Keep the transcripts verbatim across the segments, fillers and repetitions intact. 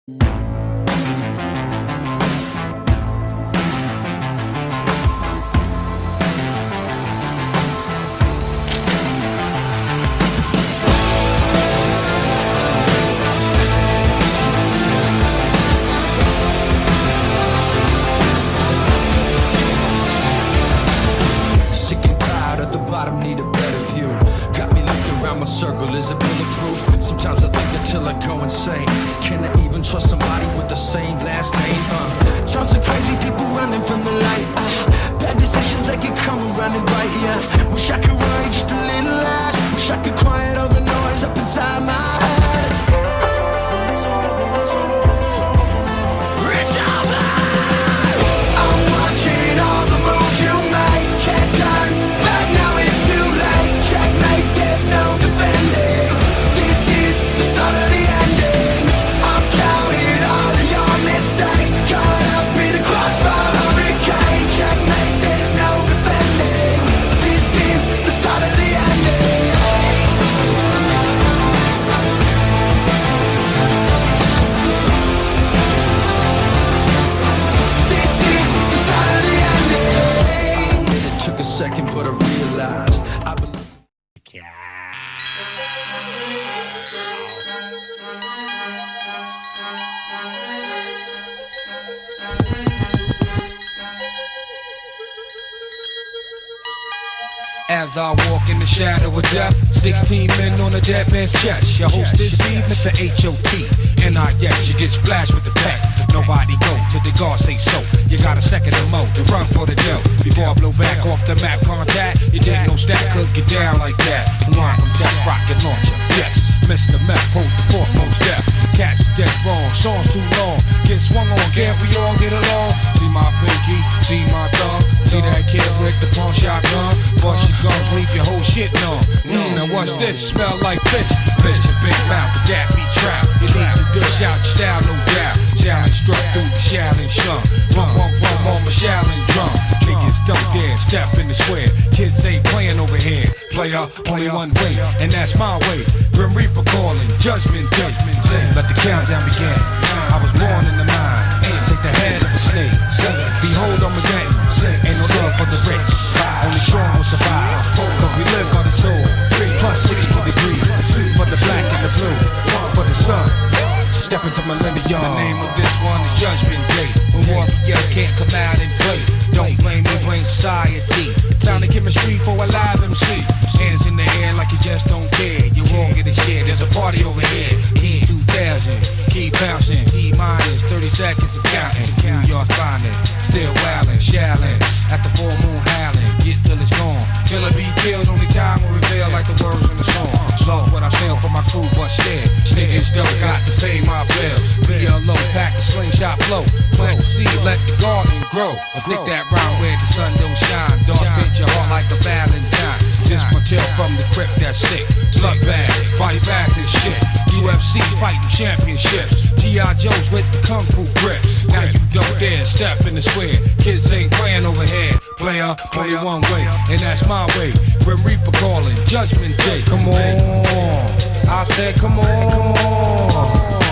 Need a better view. Got me looking around my circle. Is it bulletproof? Sometimes I think until I go insane. Can I even trust somebody with the same last name? Uh, tons of crazy people running from the light. Uh, bad decisions that can come and run and bite. Yeah. Wish I could worry just a little less. Wish I could quiet all the noise up inside my head. It's over, it's over, it's over. It's over. I'm watching all the moves you make. Can't turn back now. Checkmate, there's no defending. This is the start of the ending. I'm counting all of your mistakes. Caught up in a crossfire hurricane. Checkmate, there's no defending. This is the start of the ending. This is the start of the ending. It took a second, but I realized I believe. As I walk in the shadow of death, sixteen men on a dead man's chest. Your host this evening, the H O T N I X, you get splashed with the tech. Nobody go till the guard say so. You got a second to mow to run for the dough. Before I blow back off the map contact, you didn't know stack could get down like that. Line from test rocket launcher, yes. Mister Meth, hold the foremost step. Cats dead wrong, songs too long. Get swung on, can't we all get along? See my pinky, see my thumb. See that kid with the pawn shotgun. Bust your gums, leave your whole shit numb. Mm, now what's this? Smell like fish. Mister Big Mouth, but that be trap. You need to dish out your style, no doubt. Challenge struck through the challenge slum. Rum, rum, rum on my challenge drum. Niggas don't dare step in the square. Kids ain't playing over here. Player, only one way, and that's my way. Grim Reaper calling, judgment day. Let the countdown begin. I was born in the mind. Take the head of a snake. Behold Armageddon. Ain't no love for the rich. Only strong will survive. Cause we live by the soul. Plus sixty degrees. For the black and the blue. For the sun. Step into millennium. The name of this one is Judgment Day. When warriors can't come out and play. Don't blame me, blame society. Time to chemistry for a live M C. Hands in the air like you just don't care. You won't get a share. There's a party over here. Key two thousand. Keep bouncing. T minus thirty seconds of counting. New York finest. Still wildin', shallin'. At the full moon howling. Get till it's gone. Killer be killed. Only time will reveal like the words in the song. Lost what I feel for my crew, but still. Niggas don't got to pay my bills. B L O, pack the slingshot flow. Plant the seed, let the garden grow. I think that round where the sun don't shine. Dark bit your heart like a Valentine. This my tale from the crypt that's sick. Slug bag, body bags and shit. U F C fighting championships. G I Joes with the kung fu grip. Now you don't dare step in the square. Kids ain't playing over here. Player, only one way, and that's my way. Grim Reaper calling, Judgment Day. Come on, I said come on, come on.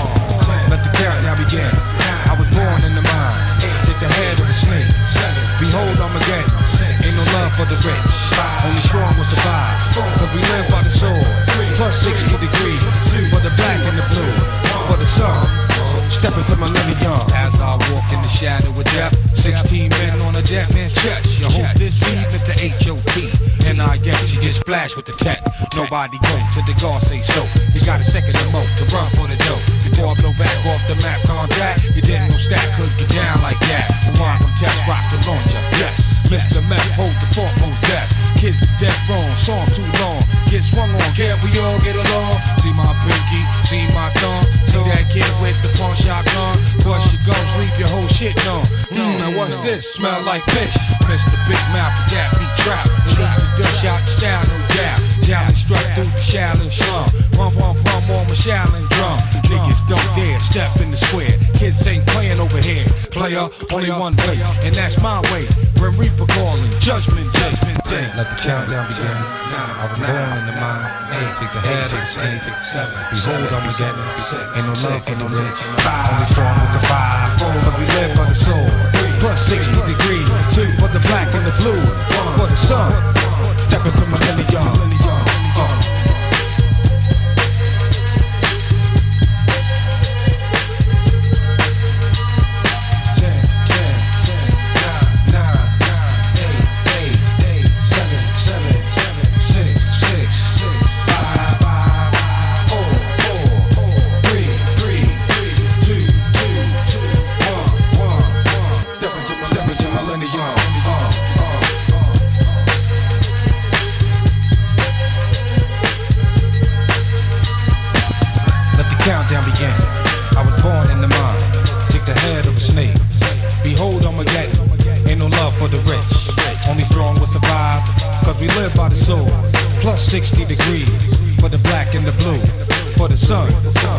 Let the countdown begin. I was born in the mind. Take the head of the snake. Behold Armageddon. Ain't no love for the rich. Only strong will survive. Cause we live by the sword. Plus sixty degrees. For the black and the blue. For the sun. Step into millennium. As I walk in the shadow of death. Sixteen men on a dead man's chest. Your host this evening is the H O T N I X, you get splashed with the tech. Nobody go till the guard say so. You got a second to moat to run for the dough. Before I blow back off the map contract, you didn't know stack could get down like that. Rewind from test rock to launcher. Yes, Mister Meth, hold the foremost death. Kids dead wrong, song too long. Get swung on, can't we all get along? See my pinky, see my thumb. See that kid with the pawn shotgun. Bust your gums, leave your whole shit numb. Mmm, now what's this? Smell like fish. Mister Big Mouth, that be trap. You need to dish out the style, no doubt. Challenge struck through the challenge slum. Pump, pump, pump on my challenge drum. Niggas don't dare step in the square. Kids ain't playing over here. player, only one way, and that's my way. Grim Reaper calling, judgment, judgment day. Let the countdown begin. I was born in the mind. Take the head of the snake. Behold, Armageddon. Ain't no love for the rich. Only strong with the five. But we live by the soul. Plus sixty degrees. Two for the black and the blue. One for the sun. Step into millennium. Countdown began. I was born in the mind. Take the head of a snake. Behold, Armageddon. Ain't no love for the rich. Only strong will survive. Cause we live by the soul. Plus sixty degrees. For the black and the blue. For the sun.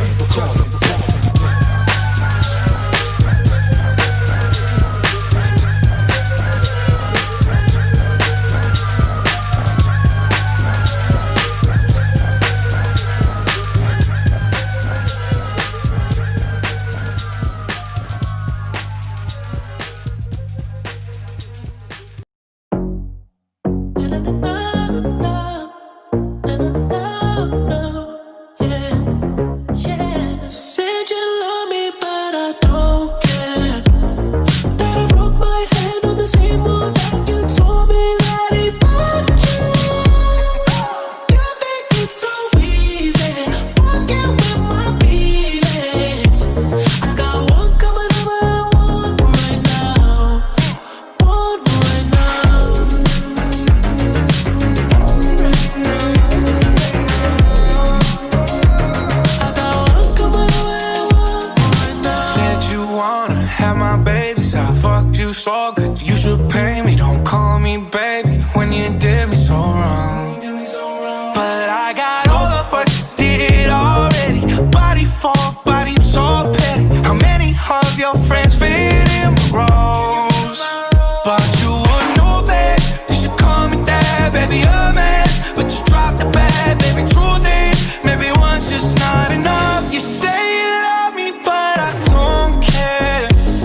So good, you should pay me. Don't call me baby when you did me so wrong. But I got all of what you did already. Body for body, I'm so petty. How many of your friends fit in my roles? But you would know that you should call me that, baby, a mess. But you dropped the bad, baby, truth is maybe one's just not enough. You say you love me, but I don't care.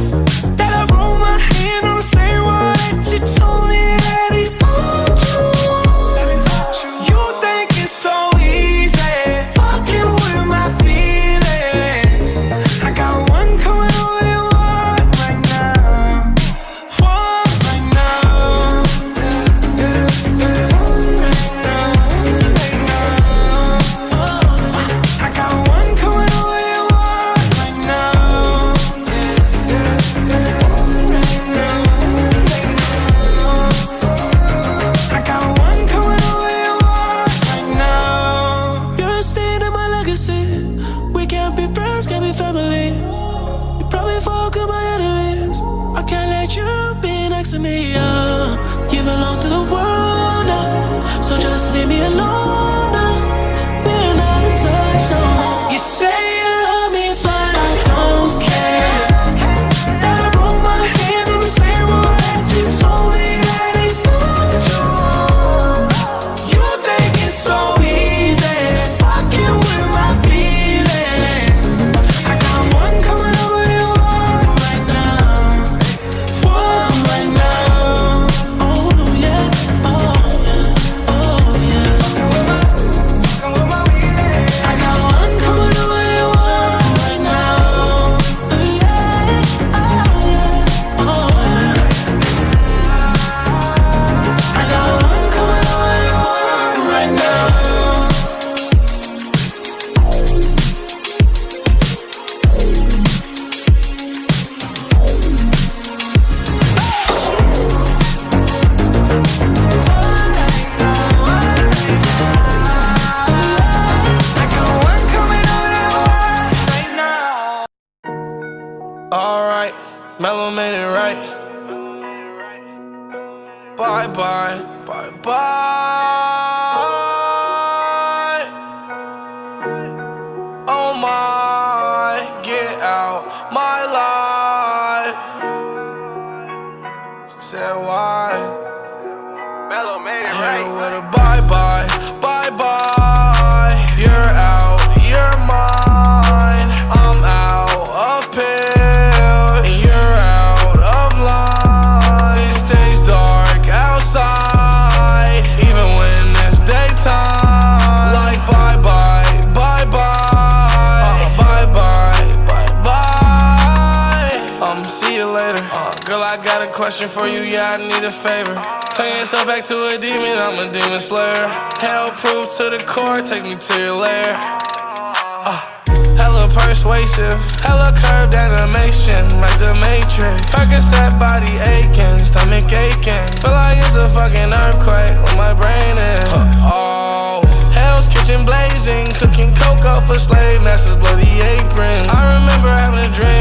You told me that he found you. You think it's so easy fucking with my feelings. I got one coming away, one right now. One right now. One right now. Right now. I got one coming away, one right now. One right now. To me, uh, you belong to the world now, so just leave me alone now. We're not in touch no more. You say you love me, but I don't care. That I broke my hand in the same road that you told me that he found you. You think it's so easy fucking with my feelings. I got one coming over you, one right now. One right now. Mellow made it right. Bye bye, bye bye. Oh my, get out my life. life. She said why? Mellow made it I right. hit her with a bye bye, bye bye. You're out, you're mine. I'm out of pills, and you're out of line. These days dark outside, even when it's daytime. Like bye bye, bye bye, uh, bye bye, bye bye. Um, see you later. Uh, girl, I got a question for you. Yeah, I need a favor. Turn yourself back to a demon, I'm a demon slayer. Hell proof to the core, take me to your lair. uh, Hella persuasive, hella curved animation, like the Matrix. Percocet body aching, stomach aching. Feel like it's a fucking earthquake where my brain is. Oh, Hell's Kitchen blazing, cooking coke up for slave masters, bloody apron. I remember having a dream